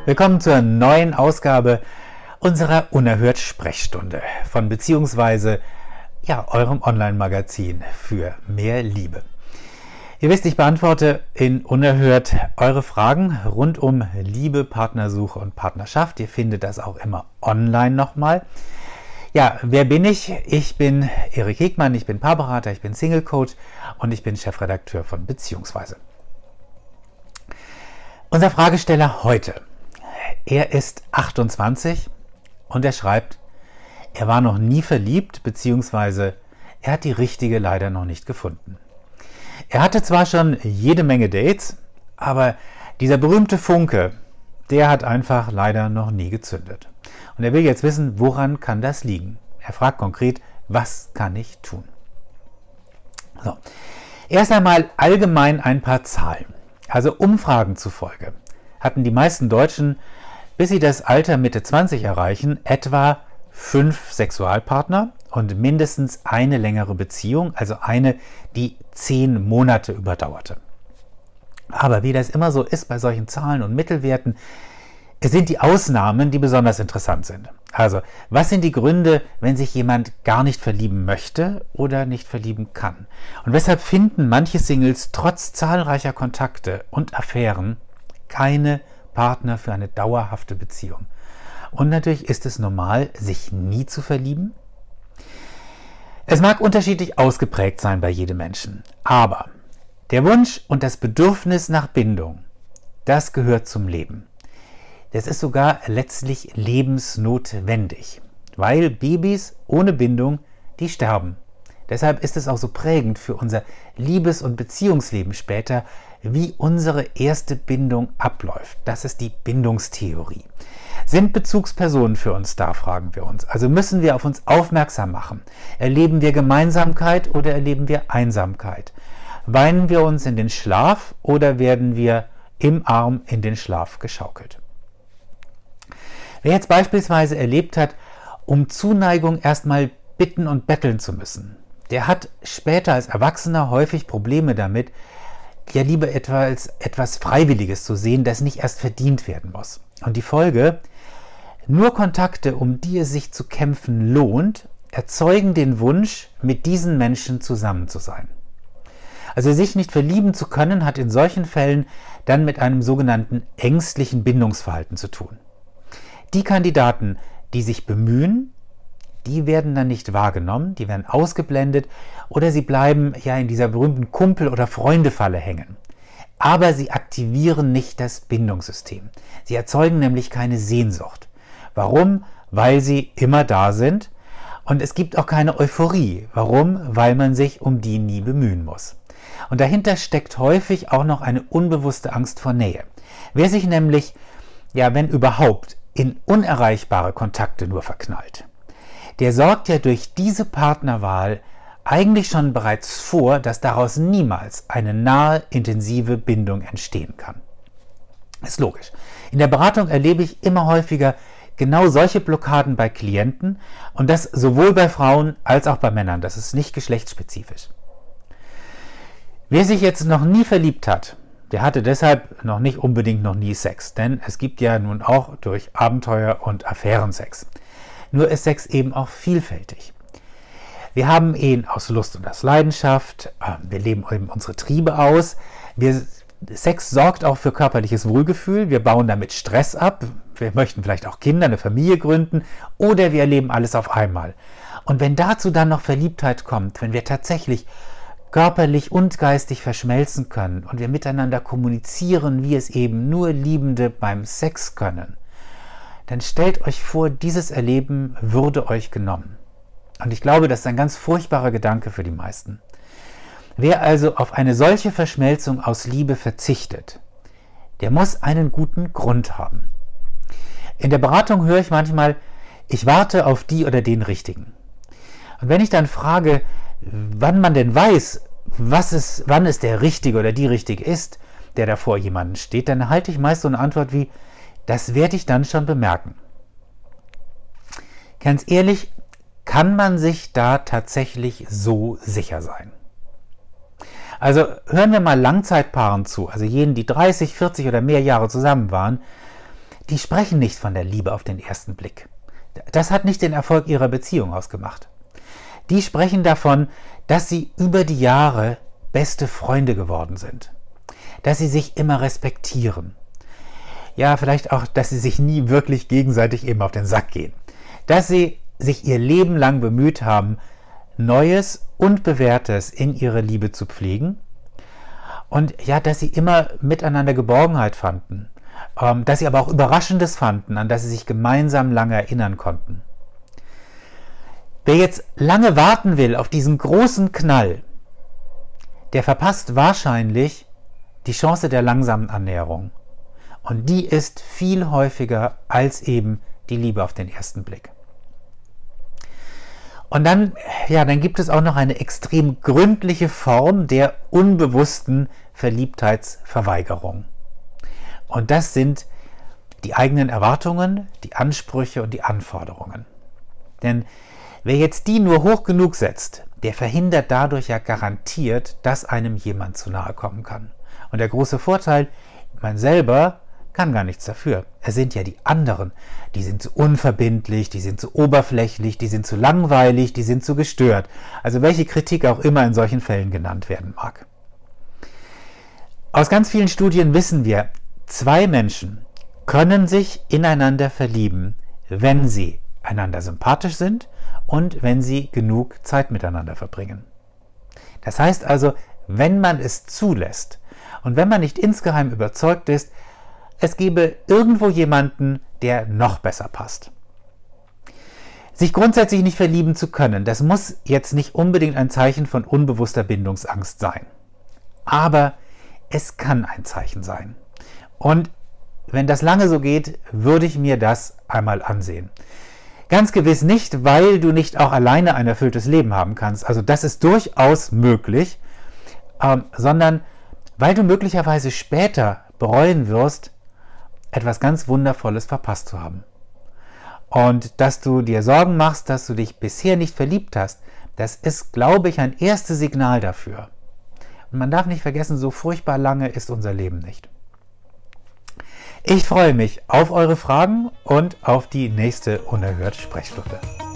Willkommen zur neuen Ausgabe unserer Unerhört Sprechstunde von beziehungsweise eurem Online-Magazin für mehr Liebe. Ihr wisst, ich beantworte in Unerhört eure Fragen rund um Liebe, Partnersuche und Partnerschaft. Ihr findet das auch immer online nochmal. Ja, wer bin ich? Ich bin Erik Hegmann, ich bin Paarberater, ich bin Single Coach und ich bin Chefredakteur von Beziehungsweise. Unser Fragesteller heute, er ist 28 und er schreibt, er war noch nie verliebt, beziehungsweise er hat die richtige leider noch nicht gefunden. Er hatte zwar schon jede Menge Dates, aber dieser berühmte Funke, der hat einfach leider noch nie gezündet. Und er will jetzt wissen, woran kann das liegen? Er fragt konkret, was kann ich tun? So. Erst einmal allgemein ein paar Zahlen. Also Umfragen zufolge hatten die meisten Deutschen, bis sie das Alter Mitte 20 erreichen, etwa 5 Sexualpartner und mindestens eine längere Beziehung, also eine, die 10 Monate überdauerte. Aber wie das immer so ist bei solchen Zahlen und Mittelwerten, es sind die Ausnahmen, die besonders interessant sind. Also, was sind die Gründe, wenn sich jemand gar nicht verlieben möchte oder nicht verlieben kann? Und weshalb finden manche Singles trotz zahlreicher Kontakte und Affären keine Partner für eine dauerhafte Beziehung? Und natürlich ist es normal, sich nie zu verlieben. Es mag unterschiedlich ausgeprägt sein bei jedem Menschen, aber der Wunsch und das Bedürfnis nach Bindung, das gehört zum Leben. Das ist sogar letztlich lebensnotwendig, weil Babys ohne Bindung, die sterben. Deshalb ist es auch so prägend für unser Liebes- und Beziehungsleben später, wie unsere erste Bindung abläuft. Das ist die Bindungstheorie. Sind Bezugspersonen für uns da, fragen wir uns. Also müssen wir auf uns aufmerksam machen. Erleben wir Gemeinsamkeit oder erleben wir Einsamkeit? Weinen wir uns in den Schlaf oder werden wir im Arm in den Schlaf geschaukelt? Wer jetzt beispielsweise erlebt hat, um Zuneigung erstmal bitten und betteln zu müssen, der hat später als Erwachsener häufig Probleme damit, ja lieber etwas Freiwilliges zu sehen, das nicht erst verdient werden muss. Und die Folge, nur Kontakte, um die es sich zu kämpfen lohnt, erzeugen den Wunsch, mit diesen Menschen zusammen zu sein. Also sich nicht verlieben zu können, hat in solchen Fällen dann mit einem sogenannten ängstlichen Bindungsverhalten zu tun. Die Kandidaten, die sich bemühen, die werden dann nicht wahrgenommen, die werden ausgeblendet oder sie bleiben ja in dieser berühmten Kumpel- oder Freundefalle hängen. Aber sie aktivieren nicht das Bindungssystem. Sie erzeugen nämlich keine Sehnsucht. Warum? Weil sie immer da sind und es gibt auch keine Euphorie. Warum? Weil man sich um die nie bemühen muss. Und dahinter steckt häufig auch noch eine unbewusste Angst vor Nähe. Wer sich nämlich, wenn überhaupt, in unerreichbare Kontakte nur verknallt, der sorgt ja durch diese Partnerwahl eigentlich schon bereits vor, dass daraus niemals eine nahe, intensive Bindung entstehen kann. Ist logisch. In der Beratung erlebe ich immer häufiger genau solche Blockaden bei Klienten und das sowohl bei Frauen als auch bei Männern. Das ist nicht geschlechtsspezifisch. Wer sich jetzt noch nie verliebt hat, der hatte deshalb noch nicht unbedingt noch nie Sex, denn es gibt ja nun auch durch Abenteuer und Affären Sex. Nur ist Sex eben auch vielfältig. Wir haben Ehen aus Lust und aus Leidenschaft, wir leben eben unsere Triebe aus, Sex sorgt auch für körperliches Wohlgefühl, wir bauen damit Stress ab, wir möchten vielleicht auch Kinder, eine Familie gründen oder wir erleben alles auf einmal. Und wenn dazu dann noch Verliebtheit kommt, wenn wir tatsächlich körperlich und geistig verschmelzen können und wir miteinander kommunizieren, wie es eben nur Liebende beim Sex können, dann stellt euch vor, dieses Erleben würde euch genommen. Und ich glaube, das ist ein ganz furchtbarer Gedanke für die meisten. Wer also auf eine solche Verschmelzung aus Liebe verzichtet, der muss einen guten Grund haben. In der Beratung höre ich manchmal, ich warte auf die oder den Richtigen. Und wenn ich dann frage, wann man denn weiß, wann es der Richtige oder die Richtige ist, der da vor jemandem steht, dann erhalte ich meist so eine Antwort wie, das werde ich dann schon bemerken. Ganz ehrlich, kann man sich da tatsächlich so sicher sein? Also hören wir mal Langzeitpaaren zu, also jenen, die 30, 40 oder mehr Jahre zusammen waren, die sprechen nicht von der Liebe auf den ersten Blick. Das hat nicht den Erfolg ihrer Beziehung ausgemacht. Die sprechen davon, dass sie über die Jahre beste Freunde geworden sind. Dass sie sich immer respektieren. Ja, vielleicht auch, dass sie sich nie wirklich gegenseitig eben auf den Sack gehen. Dass sie sich ihr Leben lang bemüht haben, Neues und Bewährtes in ihre Liebe zu pflegen. Und ja, dass sie immer miteinander Geborgenheit fanden. Dass sie aber auch Überraschendes fanden, an das sie sich gemeinsam lange erinnern konnten. Wer jetzt lange warten will auf diesen großen Knall, der verpasst wahrscheinlich die Chance der langsamen Annäherung. Und die ist viel häufiger als eben die Liebe auf den ersten Blick. Und dann gibt es auch noch eine extrem gründliche Form der unbewussten Verliebtheitsverweigerung. Und das sind die eigenen Erwartungen, die Ansprüche und die Anforderungen. Denn wer jetzt die nur hoch genug setzt, der verhindert dadurch ja garantiert, dass einem jemand zu nahe kommen kann. Und der große Vorteil, man selber kann gar nichts dafür. Es sind ja die anderen, die sind zu unverbindlich, die sind zu oberflächlich, die sind zu langweilig, die sind zu gestört. Also welche Kritik auch immer in solchen Fällen genannt werden mag. Aus ganz vielen Studien wissen wir, 2 Menschen können sich ineinander verlieben, wenn sie einander sympathisch sind und wenn sie genug Zeit miteinander verbringen. Das heißt also, wenn man es zulässt und wenn man nicht insgeheim überzeugt ist, es gäbe irgendwo jemanden, der noch besser passt. Sich grundsätzlich nicht verlieben zu können, das muss jetzt nicht unbedingt ein Zeichen von unbewusster Bindungsangst sein. Aber es kann ein Zeichen sein. Und wenn das lange so geht, würde ich mir das einmal ansehen. Ganz gewiss nicht, weil du nicht auch alleine ein erfülltes Leben haben kannst. Also das ist durchaus möglich, sondern weil du möglicherweise später bereuen wirst, etwas ganz Wundervolles verpasst zu haben. Und dass du dir Sorgen machst, dass du dich bisher nicht verliebt hast, das ist, glaube ich, ein erstes Signal dafür. Und man darf nicht vergessen, so furchtbar lange ist unser Leben nicht. Ich freue mich auf eure Fragen und auf die nächste Unerhört Sprechstunde.